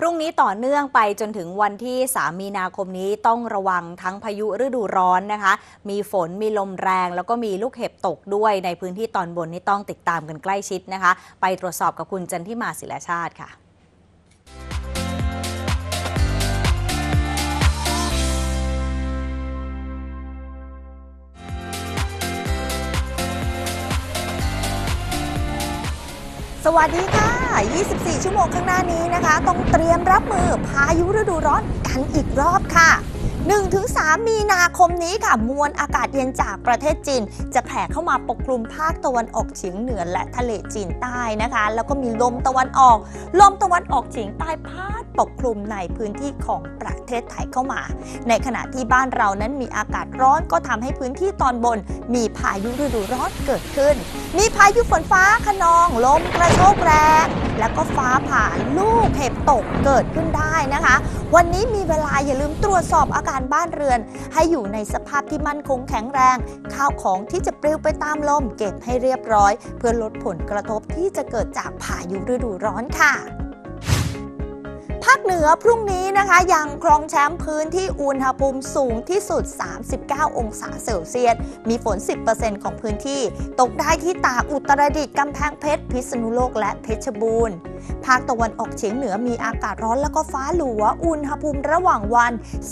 รุ่งนี้ต่อเนื่องไปจนถึงวันที่3 มีนาคมนี้ต้องระวังทั้งพายุฤดูร้อนนะคะมีฝนมีลมแรงแล้วก็มีลูกเห็บตกด้วยในพื้นที่ตอนบนนี่ต้องติดตามกันใกล้ชิดนะคะไปตรวจสอบกับคุณจันทิมาศิลาชาติค่ะสวัสดีค่ะ 24 ชั่วโมงข้างหน้านี้นะคะต้องเตรียมรับมือพายุฤดูร้อนกันอีกรอบค่ะ 1-3 มีนาคมนี้ค่ะมวลอากาศเย็นจากประเทศจีนจะแผ่เข้ามาปกคลุมภาคตะวันออกเฉียงเหนือและทะเลจีนใต้นะคะแล้วก็มีลมตะวันออกเฉียงใต้พัดปกคลุมในพื้นที่ของประเทศไทยเข้ามาในขณะที่บ้านเรานั้นมีอากาศร้อนก็ทำให้พื้นที่ตอนบนมีพายุฤดูร้อนเกิดขึ้นมีพายุฝนฟ้าคะนองลมกระโชกแรงแล้วก็ฟ้าผ่าลูกเห็บตกเกิดขึ้นได้นะคะวันนี้มีเวลาอย่าลืมตรวจสอบอาการบ้านเรือนให้อยู่ในสภาพที่มั่นคงแข็งแรงข้าวของที่จะปลิวไปตามลมเก็บให้เรียบร้อยเพื่อลดผลกระทบที่จะเกิดจากพายุฤดูร้อนค่ะภาคเหนือพรุ่งนี้นะคะยังครองแชมป์พื้นที่อุณหภูมิสูงที่สุด39 องศาเซลเซียสมีฝน 10% ของพื้นที่ตกได้ที่ตากอุตรดิตถ์กำแพงเพชรพิษณุโลกและเพชรบูรณ์ภาคตะวันออกเฉียงเหนือมีอากาศร้อนแล้วก็ฟ้าหลัวอุณหภูมิระหว่างวัน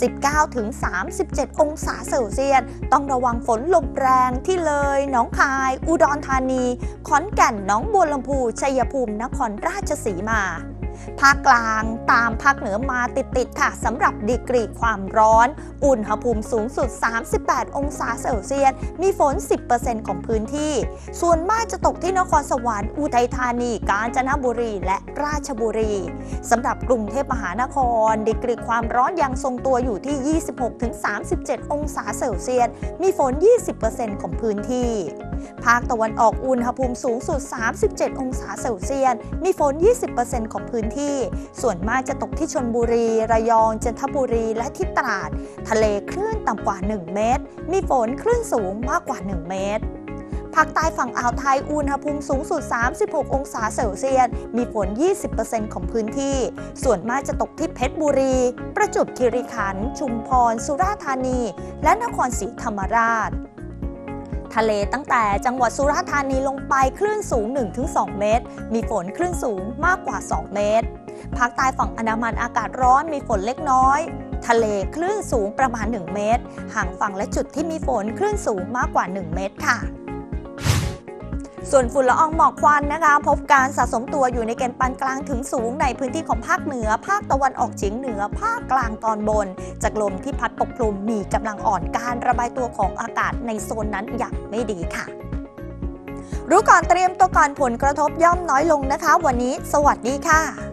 19-37 องศาเซลเซียสต้องระวังฝนลมแรงที่เลยหนองคายอุดรธานีขอนแก่นหนองบัวลำพูชัยภูมินครราชสีมาภาคกลางตามภาคเหนือมาติดค่ะสำหรับดีกรีความร้อนอุณหภูมิสูงสุด38 องศาเซลเซียสมีฝน 10% ของพื้นที่ส่วนมากจะตกที่นครสวรรค์อุทัยธานีกาญจนบุรีและราชบุรีสำหรับกรุงเทพมหานครดีกรีความร้อนยังทรงตัวอยู่ที่ 26-37 องศาเซลเซียสมีฝน 20% ของพื้นที่ภาคตะวันออกอุณหภูมิสูงสุด37 องศาเซลเซียสมีฝน 20% ของพื้นที่ส่วนมากจะตกที่ชลบุรีระยองจันทบุรีและที่ตราดทะเลคลื่นต่ำกว่า1 เมตรมีฝนคลื่นสูงมากกว่า1 เมตรภาคใต้ฝั่งอ่าวไทยอุณหภูมิสูงสุด36 องศาเซลเซียสมีฝน 20% ของพื้นที่ส่วนมากจะตกที่เพชรบุรีประจวบคีรีขันธ์ชุมพรสุราษฎร์ธานีและนครศรีธรรมราชทะเลตั้งแต่จังหวัดสุราษฎร์ธานีลงไปคลื่นสูง 1-2 เมตรมีฝนคลื่นสูงมากกว่า2 เมตรภาคใต้ฝั่งอันดามันอากาศร้อนมีฝนเล็กน้อยทะเลคลื่นสูงประมาณ1 เมตรห่างฝั่งและจุดที่มีฝนคลื่นสูงมากกว่า1 เมตรค่ะส่วนฝุ่นละอองหมอกควันนะคะพบการสะสมตัวอยู่ในเกณฑ์ปานกลางถึงสูงในพื้นที่ของภาคเหนือภาคตะวันออกเฉียงเหนือภาคกลางตอนบนจากลมที่พัดปกคลุมมีกำลังอ่อนการระบายตัวของอากาศในโซนนั้นอย่างไม่ดีค่ะรู้ก่อนเตรียมตัวก่อนผลกระทบย่อมน้อยลงนะคะวันนี้สวัสดีค่ะ